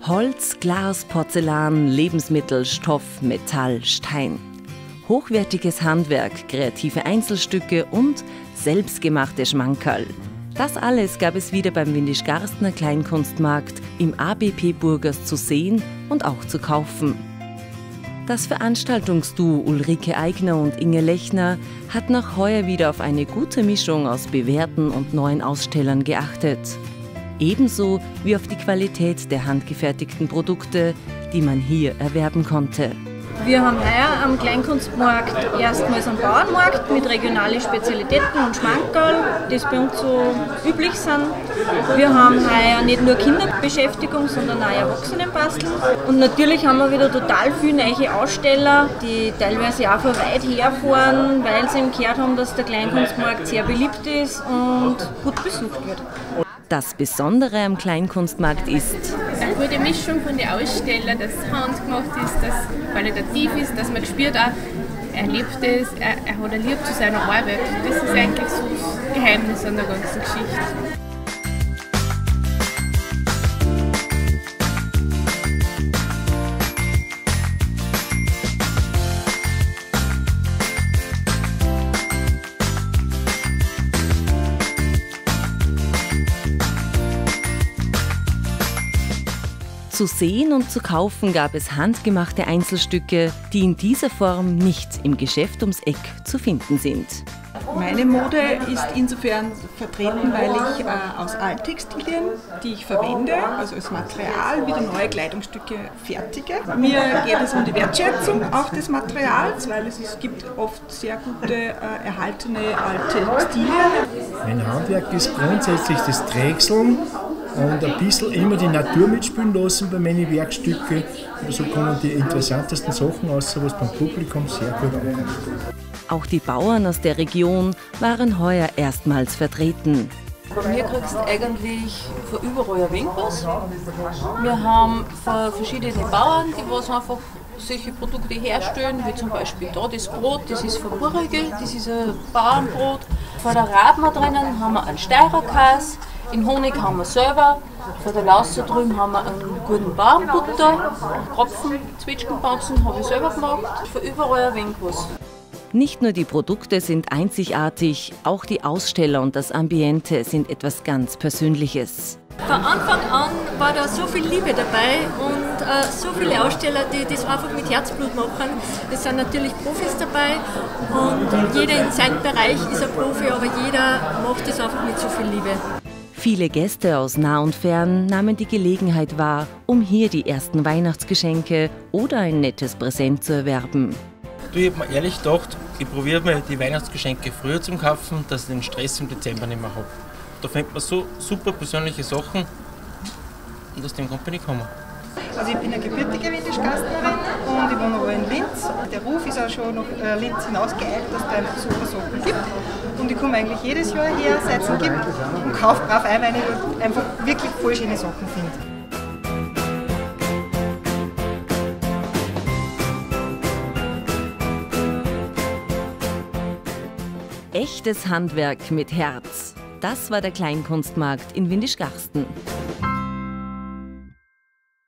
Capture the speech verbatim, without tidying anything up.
Holz, Glas, Porzellan, Lebensmittel, Stoff, Metall, Stein. Hochwertiges Handwerk, kreative Einzelstücke und selbstgemachte Schmankerl. Das alles gab es wieder beim Windischgarstener Kleinkunstmarkt im A B P Burgers zu sehen und auch zu kaufen. Das Veranstaltungsduo Ulrike Eigner und Inge Lechner hat nach heuer wieder auf eine gute Mischung aus bewährten und neuen Ausstellern geachtet. Ebenso wie auf die Qualität der handgefertigten Produkte, die man hier erwerben konnte. Wir haben heuer am Kleinkunstmarkt erstmals einen Bauernmarkt mit regionalen Spezialitäten und Schmankerl, das bei uns so üblich sind. Wir haben heuer nicht nur Kinderbeschäftigung, sondern auch Erwachsenenbasteln. Und natürlich haben wir wieder total viele neue Aussteller, die teilweise auch von weit herfahren, weil sie eben gehört haben, dass der Kleinkunstmarkt sehr beliebt ist und gut besucht wird. Das Besondere am Kleinkunstmarkt ist eine gute Mischung von den Ausstellern, dass es handgemacht ist, dass es qualitativ ist, dass man spürt auch, er lebt es, er, er hat eine Liebe zu seiner Arbeit. Das ist eigentlich so das Geheimnis an der ganzen Geschichte. Zu sehen und zu kaufen gab es handgemachte Einzelstücke, die in dieser Form nicht im Geschäft ums Eck zu finden sind. Meine Mode ist insofern vertreten, weil ich äh, aus Alttextilien, die ich verwende, also als Material, wieder neue Kleidungsstücke fertige. Mir geht es um die Wertschätzung auch des Materials, weil es, es gibt oft sehr gute äh, erhaltene alte Textilien. Mein Handwerk ist grundsätzlich das Drechseln und ein bisschen immer die Natur mitspielen lassen bei meinen Werkstücken. So kommen die interessantesten Sachen raus, was beim Publikum sehr gut ankommt. Auch die Bauern aus der Region waren heuer erstmals vertreten. Bei mir kriegst du eigentlich von überall ein wenig was. Wir haben verschiedene Bauern, die was einfach solche Produkte herstellen, wie zum Beispiel da das Brot, das ist von Burrige, das ist ein Bauernbrot. Von der Raben drinnen haben wir einen Steirerkäse, in Honig haben wir selber, von der Lausse drüben haben wir einen guten Bauernbutter, Kropfen, Zwetschgenbouncen habe ich selber gemacht, von überall ein wenig was. Nicht nur die Produkte sind einzigartig, auch die Aussteller und das Ambiente sind etwas ganz Persönliches. Von Anfang an war da so viel Liebe dabei und äh, so viele Aussteller, die das einfach mit Herzblut machen. Es sind natürlich Profis dabei und jeder in seinem Bereich ist ein Profi, aber jeder macht es einfach mit so viel Liebe. Viele Gäste aus nah und fern nahmen die Gelegenheit wahr, um hier die ersten Weihnachtsgeschenke oder ein nettes Präsent zu erwerben. Ich habe mir ehrlich gedacht, ich probiere mal die Weihnachtsgeschenke früher zum Kaufen, dass ich den Stress im Dezember nicht mehr habe. Da findet man so super persönliche Sachen und aus dem bin ich gekommen. Also ich bin eine gebürtige Windischgarstnerin und ich wohne aber in Linz. Der Ruf ist auch schon nach Linz hinaus geeilt, dass es da einfach super Sachen gibt. Und ich komme eigentlich jedes Jahr her, seit es ihn gibt, und kaufe brav ein, weil ich einfach wirklich voll schöne Sachen finde. Echtes Handwerk mit Herz. Das war der Kleinkunstmarkt in Windischgarsten.